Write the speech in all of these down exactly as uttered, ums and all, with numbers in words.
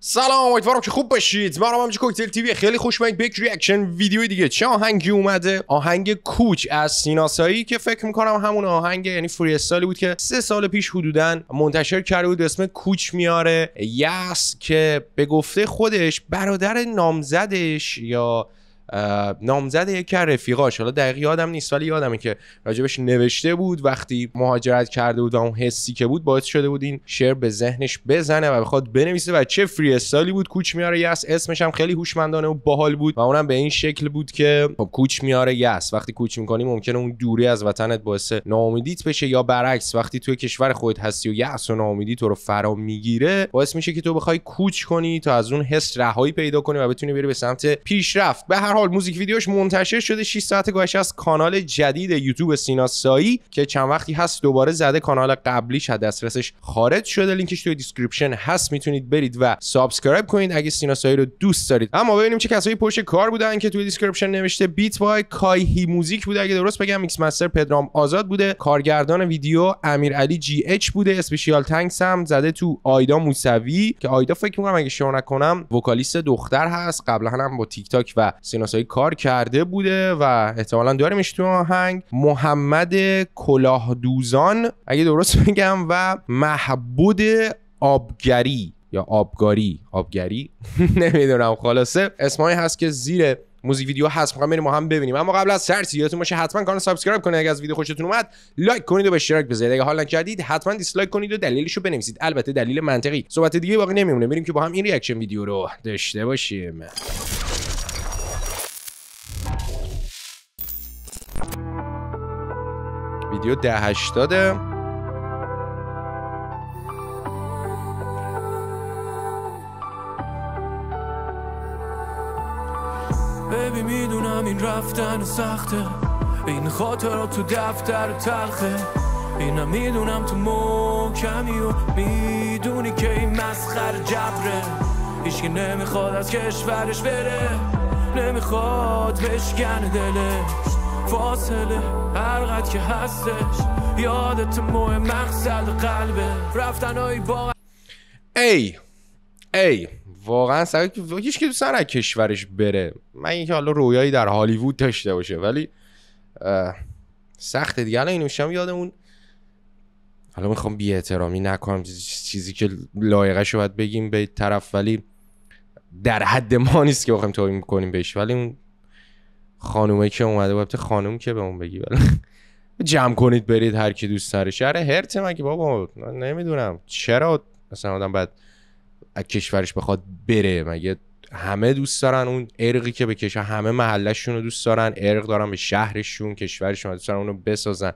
سلام، امیدوارم که خوب باشید. من همونجا کوکتل تیوی، خیلی خوش اومدید به یک ریاکشن ویدیو دیگه. چه آهنگی اومده؟ آهنگ کوچ از سینا سایی که فکر میکنم همون آهنگ یعنی فری استایلی بود که سه سال پیش حدوداً منتشر کرده بود به اسم کوچ میاره یس، که به گفته خودش برادر نامزدش یا نامزد یکی از رفیقاش، حالا دقیق یادم نیست ولی یادمه که راجبش نوشته بود وقتی مهاجرت کرده بود و اون حسی که بود باعث شده بود این شعر به ذهنش بزنه و بخواد بنویسه. و چه فری استایلی بود، کوچ میاره یس. اسمش هم خیلی هوشمندانه و باحال بود و اونم به این شکل بود که خب کوچ میاره یس، وقتی کوچ میکنی ممکنه اون دوری از وطنت باعث ناامیدیت بشه، یا برعکس وقتی توی کشور خودت هستی و یس و ناامیدی تو رو فرا میگیره باعث میشه که تو بخوای کوچ کنی تا از اون حس رهایی پیدا کنی و بتونی بری به سمت پیشرفت. به هر حال موزیک ویدیوش منتشر شده، شش ساعت گذشته از کانال جدید یوتیوب سینا سایی که چند وقتی هست دوباره زده، کانال قبلیش از دسترسش خارج شده. لینکش توی دیسکریپشن هست، میتونید برید و سابسکرایب کنید اگه سینا سایی رو دوست دارید. اما ببینیم چه کسایی پشت کار بودن که توی دیسکریپشن نوشته. بیت بای کایهی موزیک بوده اگه درست بگم، میکس مستر پدرام آزاد بوده، کارگردان ویدیو امیرعلی جی اچ بوده، اسپیشیال تانکس هم زده تو آیدا موسوی که آیدا فکر می‌کنم اگه اشتباه نکنم وکالیست دختر هست، قبلا هم با تیک تاک و سینا سایی کار کرده بوده و احتمالاً داریمش تو آهنگ. محمد کلاهدوزان اگه درست بگم و محبود آبگری یا آبگاری آبگری نمیدونم، خلاصه اسمایی هست که زیر موزیک ویدیو هست. می‌خوام بریم ما هم ببینیم. اما قبل از سرسی یادتون باشه حتما کانال سابسکرایب کنید اگه از ویدیو خوشتون اومد، لایک کنید و به اشتراک بذارید. اگه حال نکردید حتما دیسلایک کنید و دلیلشو بنویسید، البته دلیل منطقی. صحبت دیگه باقی نمیمونه، بریم که با هم این ریاکشن ویدیو رو داشته باشیم. ویدیو ده هشتاده. ببی میدونم این رفتن سخته، این خاطرات تو دفتر تلخه، اینم میدونم تو محکمی و میدونی که این مسخره جبره. هیچکی نمیخواد از کشورش بره، نمیخواد بشکنه دلش، فاصله هرقدر که هستش یادت مهم مقصد قلبه. رفتنهای با ای ای واقعا سعی که هیچ که دوست نداره کشورش بره. من اینکه حالا رویایی در هالیوود داشته باشه ولی سخته دیگه. الان اینو میشم یادمون، حالا میخوام بی احترامی نکنم، چیزی که لایقه‌شو باید بگیم به طرف ولی در حد ما نیست که بخوایم توهین کنیم بهش، ولی اون خانومه که اومده باید خانوم که به اون بگی ولی جمع کنید برید هر کی دوست داره. شهر هرت مگه بابا؟ نمیدونم چرا مثلا آدم بعد از کشورش بخواد بره، مگه همه دوست دارن اون ارقی که بکشه، همه محلشون رو دوست دارن، ارق دارن به شهرشون کشورشون دوست دارن اونو بسازن.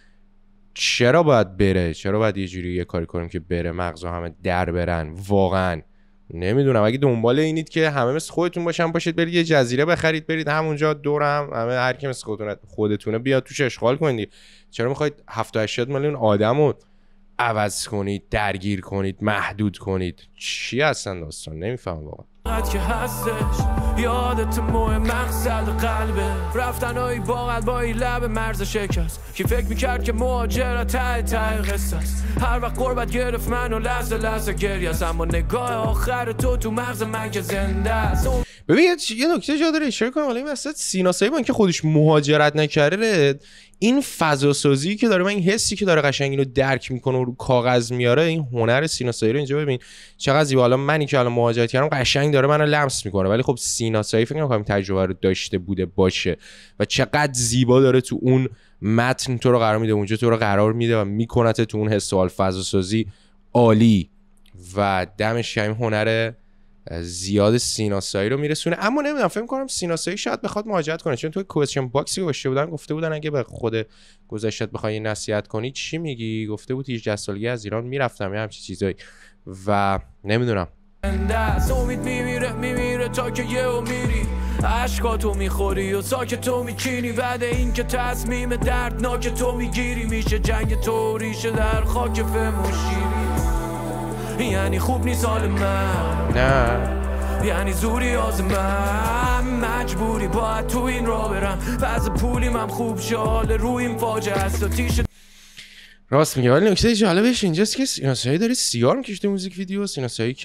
چرا باید بره؟ چرا باید یه جوری یه کاری کنیم که بره مغزا همه در برن؟ واقعا نمیدونم. اگه دنبال اینید که همه مثل خودتون باشن باشید برید یه جزیره بخرید برید همونجا دورم همه هر کی مثل خودتونه خودتونه بیاد توش اشغال کنید. چرا میخواید هفتاد هشتاد میلیون آدمو عوض کنید، درگیر کنید، محدود کنید؟ چی هستن داستان؟ نمیفهمم واقعا. که هستش یادت مهم مقصد قلبه. رفتنهای باقل با این لب مرز شکست، کی فکر میکرد که مهاجرت ته ته قصه است. هر وقت قربت گرفت منو لحظه لحظه گریه است، اما نگاه آخر تو تو مغز من که زنده است. ببین یه نکته جا داره اشاره کنم، ولی وسط سینا سایی با اینکه خودش مهاجرت نکرده، این فضا سازی که داره، من این حسی که داره قشنگ اینو درک میکنه و رو کاغذ میاره، این هنر سینا سایی رو اینجا ببین چقدر زیبا. حالا منی که الان مهاجرت کردم قشنگ داره منو لمس میکنه، ولی خب سینا سایی فکر نمی‌کنم تجربه رو داشته بوده باشه و چقدر زیبا داره تو اون متن تو رو قرار میده، اونجا تو رو قرار میده و میکنت تو اون حس و فضا سازی عالی و دمش گرم. هنر زیاد سینا سایی رو میرسونه. اما نمیدونم فکر کنم سینا سایی شاید بخواد مهاجرت کنه، چون توی کوئسچن باکسی گوشته بودن گفته بودن اگه به خود گذشتت بخوای نصیحت کنی چی میگی؟ گفته بود هجده سالگی از ایران میرفتم یا همچین چیزایی و نمیدونم. امید میمیره میمیره تا که یهو میری، عشقاتو میخوری و ساکت تو میچینی، بعد این که تصمیم دردناک تو میگیری میشه جنگ تو ریشه در خاک فهم و شیری. یعنی خوب نیست حال من، نه یعنی زوری از من، مجبوری باید تو این را برم، وضع پولی من خوب شال روی این فاجعه است و تیشه. راست میگه. ولی نکته جالبش اینجاست که سینا سایی داره سیگار میکشه موزیک ویدیو. سینا سایی که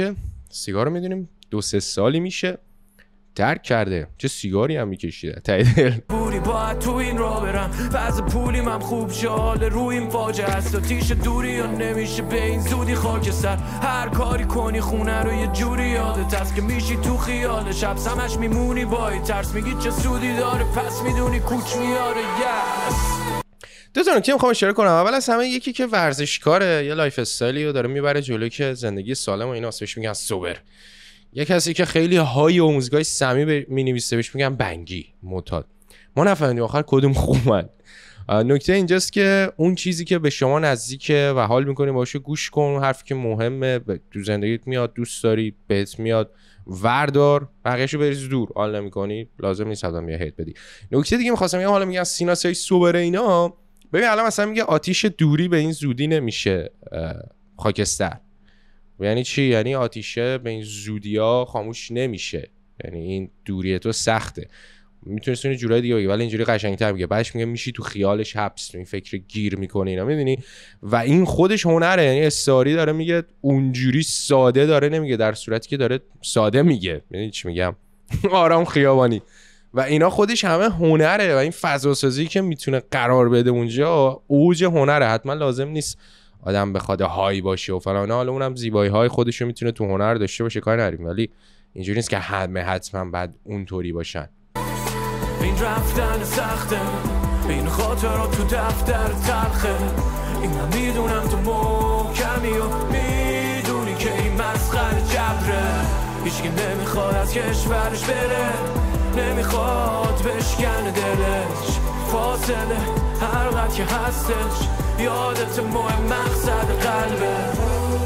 سیگار رو میدونیم دو سه سالی میشه ترک کرده. چه سیگاری هم میکشیده تایدل بوری باید تو این را برم بعض پولیم هم خوب شاله روی این فاجه هست و تیش دوری یا نمیشه به این زودی خاک سر هر کاری کنی خونه رو یه جوری یادت هست که میشی تو خیال شب سمش میمونی بایی ترس میگی چه سودی داره پس میدونی کوچ میاره yes. دو تا نکته میخوام اشاره کنم. اول از همه یکی که ورزشکاره یه لایف استایلی رو داره میبره جلو که زندگی سالم و اینا بهش میگن سوبر. یه کسی که خیلی های و موزیکای سمی مینویسه بهش میگن بنگی معتاد. ما نفهمیدیم آخر کدوم خوبن. نکته اینجاست که اون چیزی که به شما نزدیکه و حال میکنی باشه گوش کن. حرفی که مهمه تو زندگیت میاد دوست داری بهت میاد وردار بقیه‌شو بریز دور. حال نمیکنی لازم نیست حتما یه هیت بدی. نکته دیگه می‌خواستم بگم حالا میگن سیناسای سوبر اینا. ببین الان مثلا میگه آتیش دوری به این زودی نمیشه خاکستر. یعنی چی؟ یعنی آتیشه به این زودیا خاموش نمیشه. یعنی این دوری تو سخته. میتونست اون جورای دیگه بگی ولی اینجوری قشنگ‌تر میگه. بعدش میگه میشی تو خیالش حبس تو این فکر گیر میکنی اینا میدونی و این خودش هنره. یعنی استاری داره میگه اونجوری ساده داره نمیگه در صورتی که داره ساده میگه. میدونی چی میگم؟ آرام خیابانی و اینا خودش همه هنره و این فضا سازی که میتونه قرار بده اونجا اوج هنره. حتما لازم نیست آدم بخواد های باشه و فلان. حالا اونم زیبایی های خودشو میتونه تو هنر داشته باشه کاری نداریم ولی اینجوری نیست که همه حتما بعد اونطوری باشن. این رفتن سخته این خاطرات تو دفتر تلخه اینا میدونم تو محکمی و میدونی که این مسخره جبره هیچکی نمیخواد از کشورش بره نمیخواد بشکنه دلش فاصله هر وقت که هستش یادت مهم مقصد قلبه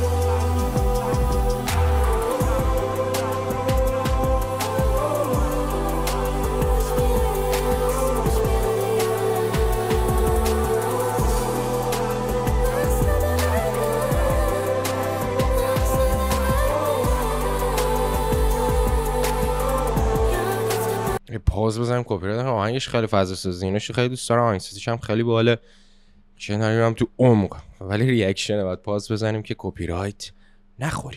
پاز بزنم کپی رایت آهنگش خیلی فضا سازی ایناشو خیلی دوست دارم. آهنگسازیش هم خیلی باحاله. چه نمیدونم تو عمق ولی ریاکشن بعد پاز بزنیم که کپی رایت نخوریم.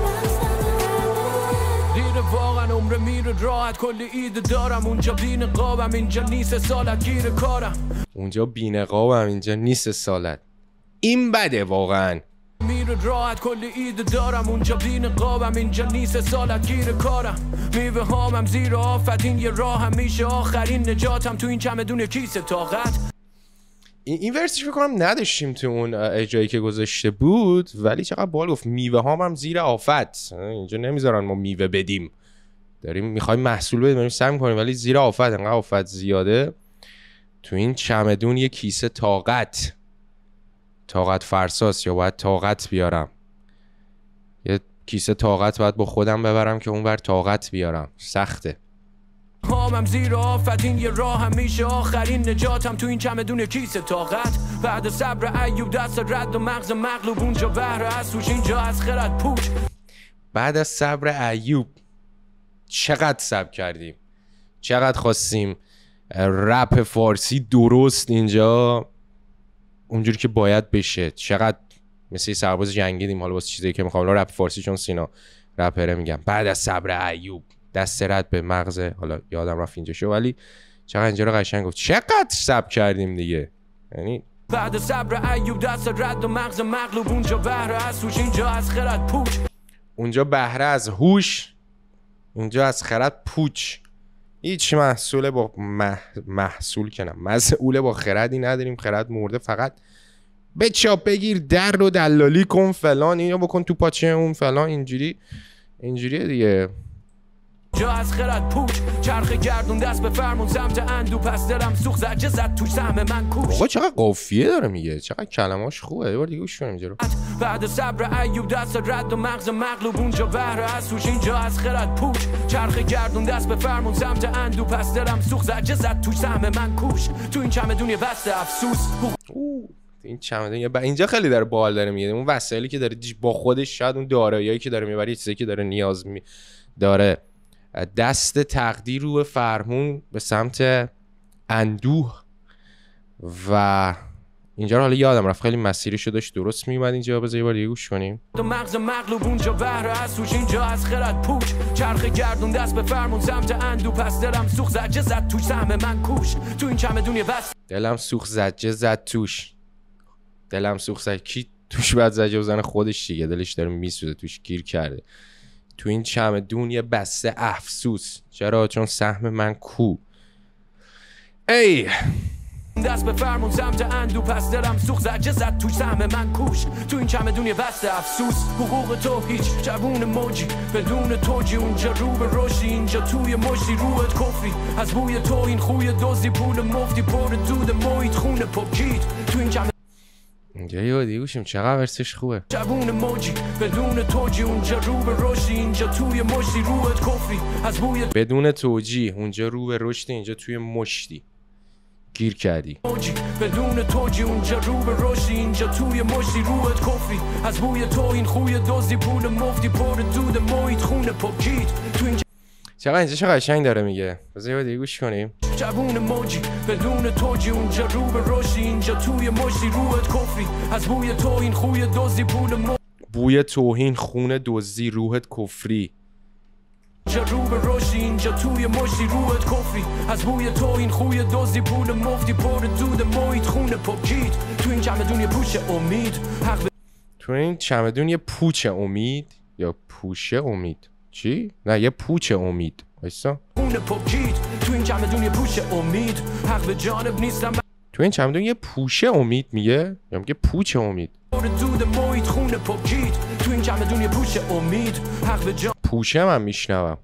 دیره واقعا عمر میره راحت کلی ایده دارم اونجا بی نقابم اینجا نیست سالت گیر کارم اونجا بی نقابم اینجا نیست سالت. این بده واقعا میره راحت کلی ایده دارم اونجا بی نقابم اینجا نیست سالت گیر کارم میوه هامم زیر آفت این یه راه هم میشه آخرین نجاتم تو این چمدون کیسه طاقت. این, این ورسیش بکنم نداشتیم تو اون اجرایی که گذاشته بود ولی چقدر باحال گفت میوه هامم زیر آفت. اینجا نمیذارن ما میوه بدیم داریم میخوایم محصول بدیم داریم سعی میکنیم ولی زیر آفت انقدر آفت زیاده تو این چمدون یه کیسه طاقت طاقت فرساس یا باید طاقت بیارم یه کیسه طاقت باید با خودم ببرم که اونور طاقت بیارم سخته. هامم زیر آفت این یه راه هم میشه آخرین نجاتم تو این چمدون کیسه طاقت بعد صبر ایوب دست رد و مغز مغلوب اونجا بهر از سوش اینجا از خرد پوچ. بعد از صبر ایوب چقدر صبر کردیم چقدر خواستیم رپ فارسی درست اینجا اونجوری که باید بشه چقدر مثل سرباز جنگیدیم حالا واسه چیزایی که میخوام رپ فارسی چون سینا رپره میگم بعد از صبر ایوب دست رد به مغز حالا یادم رفت اینجا شو ولی چقدر اینجا رو قشنگ گفت چقدر صبر کردیم دیگه. یعنی بعد صبر ایوب دست رد و مغز مغلوب اونجا بهره از هوش اینجا از خرد پوچ اونجا بهره از هوش اینجا از خرد پوچ. هیچ محصول با مح... محصول کنم مسئول با خردی نداریم. خرد مرده فقط به چاپ بگیر در رو دلالی کن فلان اینو بکن تو پاچه اون فلان اینجوری اینجوریه دیگه. جا از خرد پوچ چرخ گردون دست به فرمون سمت اندو پس دلم سوخ زجه زد توش سهم من کوش. آقا چقدر قافیه داره میگه چقدر کلماش خوبه. یه بار دیگه گوش کنیم اینجا رو. بعد صبر ایوب دست رد و مغز مغلوب اونجا بهره از توش اینجا از خرد پوچ چرخ گردون دست به فرمون سمت اندو پس دلم سوخ زجه زد توش سهم من کوش تو این چمدون یه بسته افسوس. اوه این چمدون یه ب... اینجا خیلی داره باحال داره میگه اون وسایلی که داره با خودش شاید اون داراییایی که داره میبره چیزی که داره نیاز می... داره دست تقدیر رو فرمون به سمت اندوه و اینجا رو حالا یادم رفت، خیلی مسیرشو داشت درست میومد اینجا. بذار یه بار دیگه گوش کنیم. تو مغز مغلوب اونجا بهره از توش، اینجا از خرد پوچ، چرخ گردون دست به فرمون سمت اندو، پس دلم سوخ زجه زد توش، سهم من کوش تو این چمدونی بس. دلم سوخ زجه زد توش، دلم سوخ زد. کی توش بعد زجه بزنه؟ خودش دیگه، دلش داره میسوزه، توش گیر کرده. تو این چمدون یه بسته افسوس، چرا؟ چون سهم من کو. ای دست به فرمون سمت اندو، پس دلم سوخ زجه زد توش، سهم من کوش تو این چمدونی بسته افسوس. حقوق تو هیچ جوون موجی بدون توجی، اونجا رو به رشدی، اینجا توی مشتی روحت کفری، از بوی تو این خوی دوزی، پول مفتی پر دود محیط خونه پکید تو این چمدونی. اینجا یه دیگه گوشیم چقدر ورسش خوبه. جوون موجی بدون توجی، اونجا رو به رشدی، اینجا توی مشتی روحت کفری، از بوی بدون توجی، اونجا رو به رشدی، اینجا توی مشتی گیر کردی. بدون توجی، اونجا رو به رشدی، اینجا توی مشتی روحت کفری، از بوی تو این خوی دوزی، پول مفتی پر دود محیط خونه پکید تو این. چقدر اینجا چه قشنگ داره میگه. بذار یه دیگه گوش کنیم. جوون موجی بدون توجی، اونجا رو به رشدی، اینجا توی مشتی روحت کفری، از بوی تو این خوی دوزی، پول مفتی بوی توهین خون دزدی روحت کفری، اینجا رو به رشدی، اینجا توی مشتی روحت کفری، از بوی تو این خوی دوزی، پول مفتی پر دود محیط خونه پکید تو این چمدون یه پوچ امید، حق به... تو این چمدون یه پوچ امید یا پوشه امید؟ چی؟ نه یه پوچ امید. وایسا. خونه پکید تو این چمدون یه پوچ امید، حق به جانب نیستم. تو این چمدون یه پوشه امید میگه یا میگه پوچ امید؟ دود محیط خونه پکید تو این چمدون یه پوچ امید، حق به جانب پوشه من میشنوم.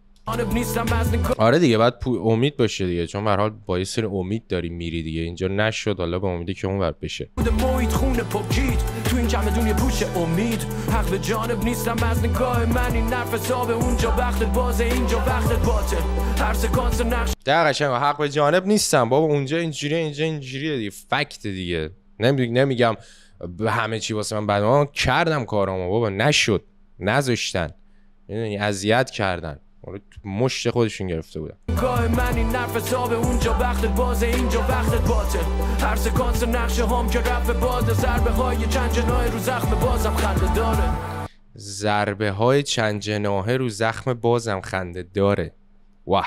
نیستم از نکار. آره دیگه بعد پو... امید باشه دیگه، چون به هر حال با یه سری امید داری میری دیگه. اینجا نشد، حالا به امیدی که اون ور بشه. محیط خونه پکید تو این چمدون یه پوچ امید، حق به جانب نیستم از نگاه من، این نرف حساب اونجا وقتت بازه، اینجا وقتت باطل، هر سکانس نقش در قشنگ حق به جانب نیستم بابا، اونجا اینجوریه اینجا اینجوریه دیگه، فکت دیگه. نمی... نمیگم همه چی واسه من بعد کردم کارامو بابا، نشد، نذاشتن، یعنی اذیت کردن، مشت خودشون گرفته بودن. گاه من این نرف حساب اونجا وقتت بازه، اینجا وقتت باطل، هر سکانس نقشه هم که رفت باد، ضربه های چند جناح رو زخم بازم خنده داره، ضربه های چند جناحه رو زخم بازم خنده داره. واه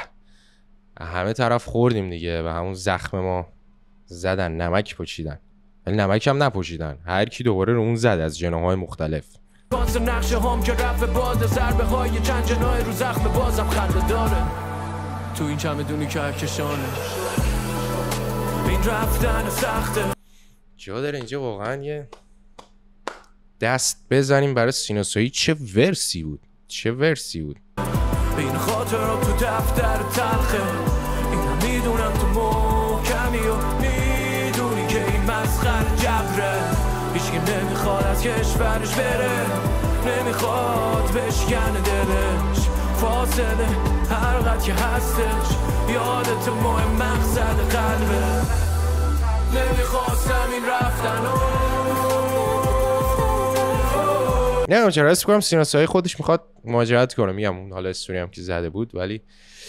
همه طرف خوردیم دیگه و همون زخم ما زدن، نمک پوشیدن، ولی نمک هم نپوشیدن، هر کی دوباره رو اون زد از جناحهای مختلف. کانس نقشه هم که رفت باد، ضربه های چند جناح رو زخم بازم خنده داره، تو این چمدونی که کشانه این رفتن سخته. جا داره اینجا واقعا یه دست بزنیم برای سیناسایی. چه ورسی بود، چه ورسی بود. این خاطرات تو دفتر تلخه، این میدونم تو محکمی و میدونی که این مسخر جبره، هیچکی نمیخواد از کشورش بره، نمیخواد بشکنه دلش، فاصله هر قد که هستش یادت مهم مقصد قلبه، نمیخواستم این رفتنو. نه چرا حس کنم سیناسایی خودش میخواد مهاجرت کنه، میگم اون حالا استوری هم که زده بود، ولی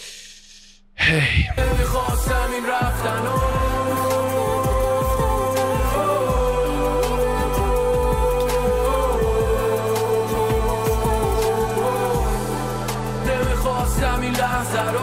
نمیخواستم این رفتنو. نمیخواستم این لحظه رو.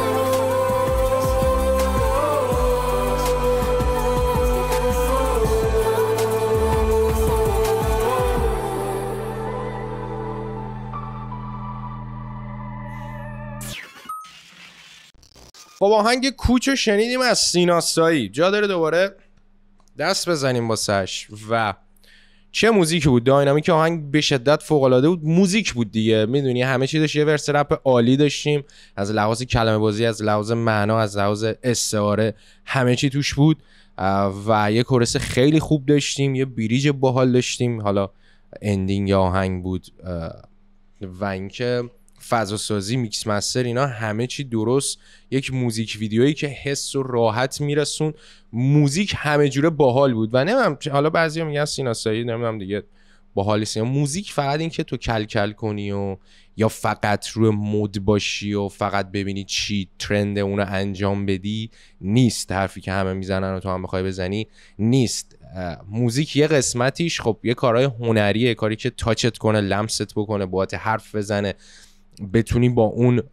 خب آهنگ کوچو شنیدیم از سیناسایی. جا داره دوباره دست بزنیم واسش. و چه موزیکی بود، داینامیک آهنگ به شدت فوق العاده بود. موزیک بود دیگه، میدونی همه چی داشت. یه ورس رپ عالی داشتیم از لحاظ کلمه بازی، از لحاظ معنا، از لحاظ استعاره، همه چی توش بود. و یه کورس خیلی خوب داشتیم، یه بریج باحال داشتیم. حالا اندینگ آهنگ بود و اینکه فضا سازی، میکس مستر، اینا همه چی درست. یک موزیک ویدیویی که حس و راحت میرسون. موزیک همه جوره باحال بود. و نمیدونم حالا بعضیا میگن سیناسایی نمیدونم دیگه باحال است. موزیک فقط این که تو کل کل کنی و یا فقط روی مود باشی و فقط ببینی چی ترند اونو انجام بدی نیست. حرفی که همه میزنن و تو هم بخوای بزنی نیست. موزیک یه قسمتیش خب یه کارهای هنریه، کاری که تاچت کنه، لمست بکنه، باهات حرف بزنه، بتونی با اون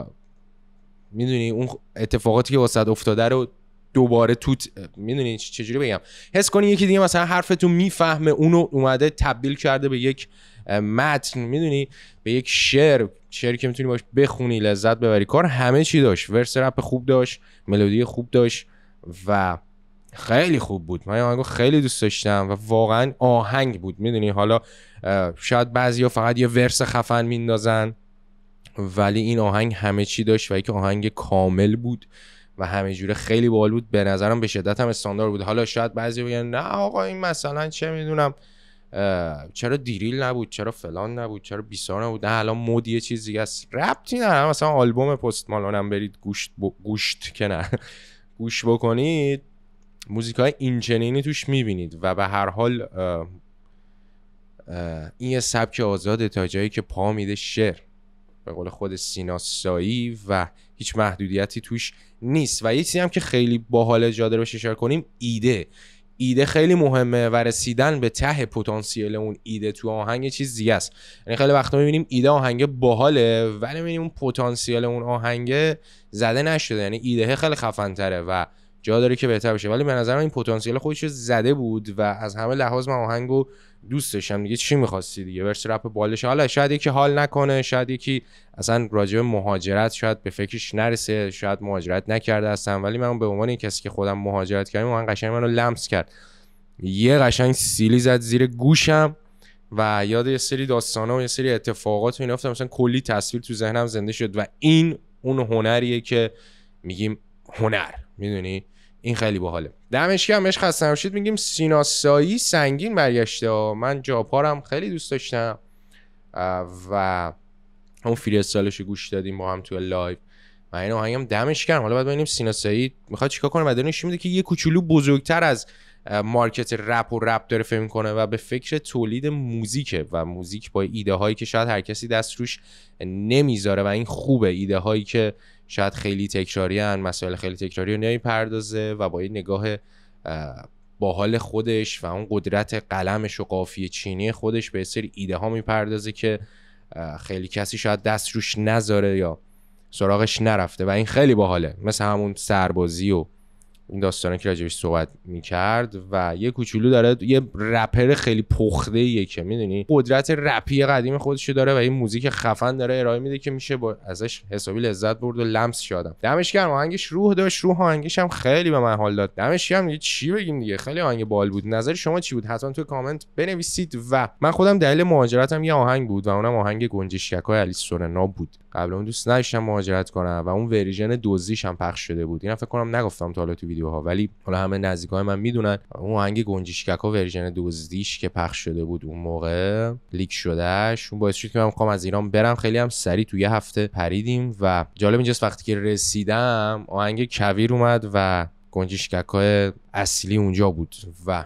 میدونی اون اتفاقاتی که واسط افتاده رو دوباره توت میدونی چجوری بگم، حس کنی یکی دیگه مثلا حرفتو میفهمه، اونو اومده تبدیل کرده به یک متن، میدونی، به یک شعر، شعری که میتونی باش بخونی لذت ببری. کار همه چی داشت، ورس رپ خوب داشت، ملودی خوب داشت و خیلی خوب بود. من آهنگو خیلی دوست داشتم و واقعا آهنگ بود. میدونی حالا شاید بعضیا فقط یه ورس خفن میندازن، ولی این آهنگ همه چی داشت و یک آهنگ کامل بود و همه جوره خیلی باحال بود. به نظرم به شدت هم استاندارد بود. حالا شاید بعضی بگن نه آقا این مثلا چه میدونم چرا دیریل نبود، چرا فلان نبود، چرا بیسار نبود، نه الان مود یه چیز دیگه است. ربطی نداره. مثلا آلبوم پست مالونم برید گوشت ب... گوشت که نه گوش بکنید، موزیکای اینچنینی توش میبینید و به هر حال اه اه این یه سبک آزاده تا جایی که پا میده شعر، به قول خود سینا سایی، و هیچ محدودیتی توش نیست. و یه چیزی هم که خیلی باحال جا داره بهش اشاره کنیم، ایده ایده خیلی مهمه و رسیدن به ته پتانسیل اون ایده تو آهنگ یه چیز دیگه است. یعنی خیلی وقتا میبینیم ایده آهنگ باحاله ولی میبینیم اون پتانسیل اون آهنگ زده نشده، یعنی ایده خیلی خفن تره و جا داره که بهتر بشه، ولی به نظر من این پتانسیل خودش زده بود و از همه لحاظ من آهنگو دوست داشتم. دیگه چی می‌خواستی دیگه؟ ورس رپ بالش. حالا شاید یکی حال نکنه، شاید یکی اصلا راجع به مهاجرت شاید به فکرش نرسه، شاید مهاجرت نکرده هستم، ولی من به عنوان کسی که خودم مهاجرت کردم من قشنگ منو لمس کرد، یه قشنگ سیلی زد زیر گوشم و یاد یه سری داستانا و یه سری اتفاقات و اینا افتادم، مثلا کلی تصویر تو ذهنم زنده شد و این اون هنریه که میگیم هنر. میدونی این خیلی باحاله. دمش گرم، بهش خسته نباشید میگیم. سینا سایی سنگین برگشته. من جاپارم خیلی دوست داشتم و اون فری استایلش گوش دادیم با هم تو لایو و این آهنگم دمش گرم. حالا بعد ببینیم سینا سایی میخواد چیکار کنه. بعد نشون میده که یه کوچولو بزرگتر از مارکت رپ و رپ داره فکر میکنه و به فکر تولید موزیکه و موزیک با ایده هایی که شاید هر کسی دست روش نمیذاره و این خوبه. ایده هایی که شاید خیلی تکراری ان، مسائل خیلی تکراری رو نمیپردازه و با این نگاه باحال خودش و اون قدرت قلمش و قافیه چینی خودش به سری ایده ها میپردازه که خیلی کسی شاید دست روش نذاره یا سراغش نرفته و این خیلی باحاله. مثل همون سربازی و این داستانه که راجبش صحبت میکرد و یه کوچولو داره یه رپر خیلی پخته ایه که میدونی قدرت رپی قدیم خودشو داره و این موزیک خفن داره ارائه میده که میشه با ازش حسابی لذت برد و لمس شدم. دمش گرم. آهنگش روح داشت، روح آهنگش هم خیلی به من حال داد. دمش گرم. چی بگیم دیگه، خیلی آهنگ باحال بود. نظر شما چی بود؟ حتما تو کامنت بنویسید. و من خودم دلیل مهاجرتم یه آهنگ بود و اونم آهنگ گنجشک‌های علی سورنا بود. قبل اون دوست نداشتم مهاجرت کنم و اون ورژن دوزیش هم پخش شده بود. اینا فکر کنم نگفتم تا حالا تو ویدیوها، ولی حالا همه نزدیکای من میدونن اون آهنگ گنجشک‌ها ورژن دوزیش که پخش شده بود اون موقع لیک شدهش، اون باعث شد که من بخوام از ایران برم. خیلی هم سریع تو یه هفته پریدیم و جالب اینجاست وقتی که رسیدم آهنگ کویر اومد و گنجشک‌های اصلی اونجا بود. و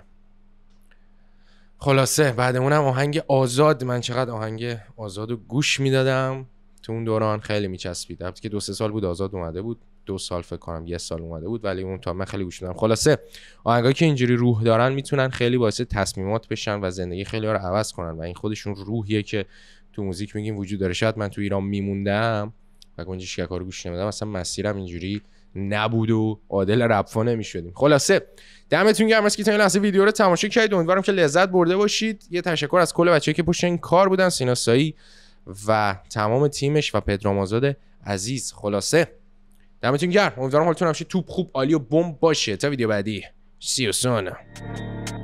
خلاصه بعد اونم آهنگ آزاد. من چقدر آهنگ آزادو گوش میدادم تو اون دوران، خیلی میچسبید. البته که دو سه سال بود آزاد اومده بود، دو سال فکر کنم یه سال اومده بود، ولی اون تا من خیلی گوش میدم. خلاصه آهنگایی که اینجوری روح دارن میتونن خیلی باعث تصمیمات بشن و زندگی خیلی ها رو عوض کنن و این خودشون روحیه که تو موزیک میگیم وجود داره. شاید من تو ایران میموندم و گنجشک‌ها رو گوش نمیدم، مثلا مسیرم اینجوری نبود و عادل رپفا نمیشدیم. خلاصه دمتون گرم که تا این لحظه ویدیو رو تماشا کردید. امیدوارم که لذت برده باشید. یه تشکر از کل بچه‌ای که پشت این کار بودن، سینا سایی و تمام تیمش و پدرام آزاد عزیز. خلاصه دمتون گرم. امیدوارم حالتون همیشه توپ خوب عالی و بمب باشه. تا ویدیو بعدی. سی یو سون.